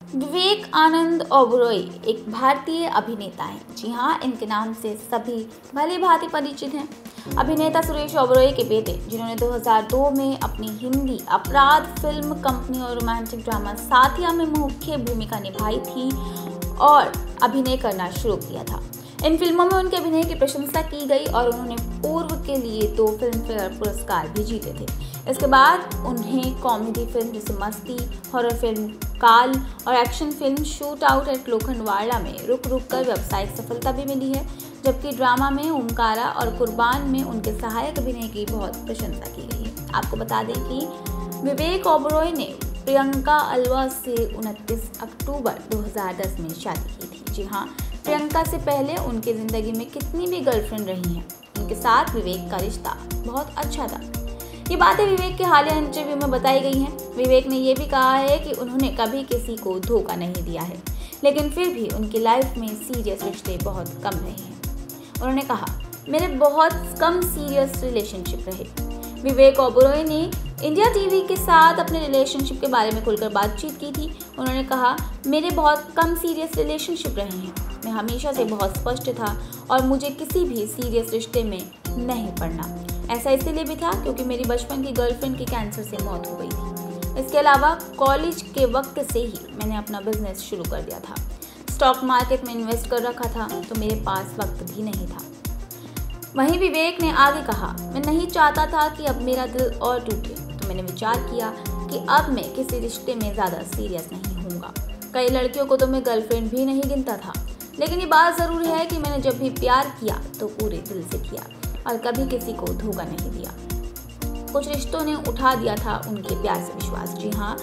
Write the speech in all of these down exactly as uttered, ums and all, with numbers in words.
विवेक आनंद ओबरॉय एक भारतीय अभिनेता हैं। जी हाँ, इनके नाम से सभी भली भांति परिचित हैं। अभिनेता सुरेश ओबरॉय के बेटे, जिन्होंने दो हज़ार दो में अपनी हिंदी अपराध फिल्म कंपनी और रोमांटिक ड्रामा साथिया में मुख्य भूमिका निभाई थी और अभिनय करना शुरू किया था। इन फिल्मों में उनके अभिनय की प्रशंसा की गई और उन्होंने पूर्व के लिए दो फिल्म फेयर पुरस्कार भी जीते थे। इसके बाद उन्हें कॉमेडी फिल्म जैसे मस्ती, हॉरर फिल्म काल और action film shoot out at Lokhandwala में रुक रुक कर व्यावसायिक सफलता भी मिली है, जबकि ड्रामा में ओमकारा और कुर्बान में उनके सहायक अभिनय की बहुत प्रशंसा की गई है। आपको बता दें कि विवेक ओबरॉय ने प्रियंका अल्वा से उनतीस अक्टूबर दो हज़ार दस में शादी की थी। जी हाँ, प्रियंका से पहले उनकी ज़िंदगी में कितनी भी गर्लफ्रेंड रही हैं, उनके साथ विवेक का रिश्ता बहुत अच्छा था। ये बातें विवेक के हालिया इंटरव्यू में बताई गई हैं। विवेक ने यह भी कहा है कि उन्होंने कभी किसी को धोखा नहीं दिया है, लेकिन फिर भी उनकी लाइफ में सीरियस रिश्ते बहुत कम रहे हैं। उन्होंने कहा, मेरे बहुत कम सीरियस रिलेशनशिप रहे। विवेक ओबरॉय ने इंडिया टीवी के साथ अपने रिलेशनशिप के बारे में खुलकर बातचीत की थी। उन्होंने कहा, मेरे बहुत कम सीरियस रिलेशनशिप रहे हैं। मैं हमेशा से बहुत स्पष्ट था और मुझे किसी भी सीरियस रिश्ते में नहीं पड़ना। ऐसा इसलिए भी था क्योंकि मेरी बचपन की गर्लफ्रेंड की कैंसर से मौत हो गई थी। इसके अलावा कॉलेज के वक्त से ही मैंने अपना बिजनेस शुरू कर दिया था। स्टॉक मार्केट में इन्वेस्ट कर रखा था, तो मेरे पास वक्त भी नहीं था। वहीं विवेक ने आगे कहा, मैं नहीं चाहता था कि अब मेरा दिल और टूटे, तो मैंने विचार किया कि अब मैं किसी रिश्ते में ज़्यादा सीरियस नहीं होऊंगा। कई लड़कियों को तो मैं गर्लफ्रेंड भी नहीं गिनता था, लेकिन ये बात ज़रूर है कि मैंने जब भी प्यार किया तो पूरे दिल से किया और कभी किसी को धोखा नहीं दिया। कुछ रिश्तों ने उठा दिया था उनके प्यार से विश्वास। जी हाँ,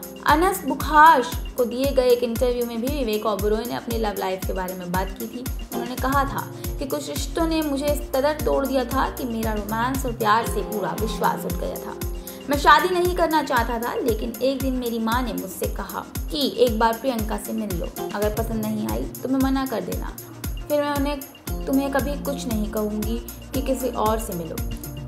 अनस बुखाश को दिए गए एक इंटरव्यू में भी विवेक ओबरॉय ने अपनी लव लाइफ के बारे में बात की थी। उन्होंने कहा था कि कुछ रिश्तों ने मुझे इस कदर तोड़ दिया था कि मेरा रोमांस और प्यार से पूरा विश्वास उठ गया था। मैं शादी नहीं करना चाहता था, लेकिन एक दिन मेरी माँ ने मुझसे कहा कि एक बार प्रियंका से मिल लो, अगर पसंद नहीं आई तो मैं मना कर देना। फिर मैं उन्हें तुम्हें कभी कुछ नहीं कहूँगी कि किसी और से मिलो।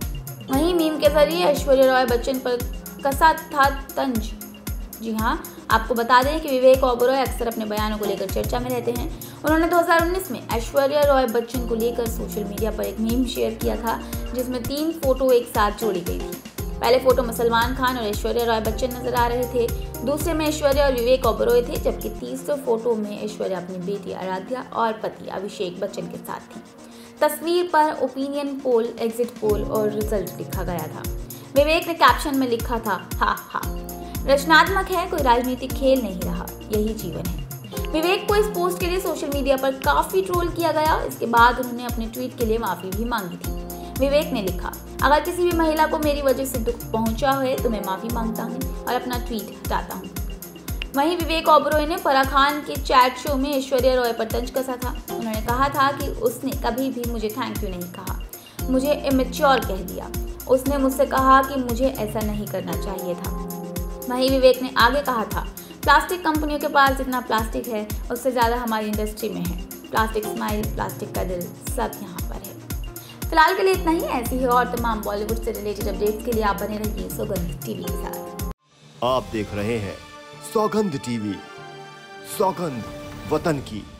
वहीं मीम के जरिए ऐश्वर्या राय बच्चन पर कसा था तंज। जी हाँ, आपको बता दें कि विवेक ओबरॉय अक्सर अपने बयानों को लेकर चर्चा में रहते हैं। उन्होंने दो हज़ार उन्नीस में ऐश्वर्या राय बच्चन को लेकर सोशल मीडिया पर एक मीम शेयर किया था, जिसमें तीन फोटो एक साथ जोड़ी गई थी। पहले फोटो में सलमान खान और ऐश्वर्या राय बच्चन नजर आ रहे थे, दूसरे में ऐश्वर्या और विवेक ओबरॉय थे, जबकि तीसरे फोटो में ऐश्वर्या अपनी बेटी आराध्या और पति अभिषेक बच्चन के साथ थी। तस्वीर पर ओपिनियन पोल, एग्जिट पोल और रिजल्ट लिखा गया था। विवेक ने कैप्शन में लिखा था, हा हा रचनात्मक है, कोई राजनीतिक खेल नहीं रहा, यही जीवन है। विवेक को इस पोस्ट के लिए सोशल मीडिया पर काफी ट्रोल किया गया। इसके बाद उन्होंने अपने ट्वीट के लिए माफी भी मांगी थी। विवेक ने लिखा, अगर किसी भी महिला को मेरी वजह से दुख पहुंचा है तो मैं माफी मांगता हूं और अपना ट्वीट हटाता हूं। वहीं विवेक ओबरॉय ने फराह खान के चैट शो में ऐश्वर्या राय पर तंज कसा था। उन्होंने कहा था कि उसने कभी भी मुझे थैंक यू नहीं कहा, मुझे इमेच्योर कह दिया। उसने मुझसे कहा कि मुझे ऐसा नहीं करना चाहिए था। वहीं विवेक ने आगे कहा था, प्लास्टिक कंपनियों के पास जितना प्लास्टिक है उससे ज़्यादा हमारी इंडस्ट्री में है। प्लास्टिक स्माइल, प्लास्टिक का दिल, सब यहाँ पर है। फिलहाल के लिए इतना ही। ऐसी ही और तमाम बॉलीवुड से रिलेटेड अपडेट्स के लिए आप बने रहिए सौगंध टीवी के साथ। आप देख रहे हैं सौगंध टीवी, सौगंध वतन की।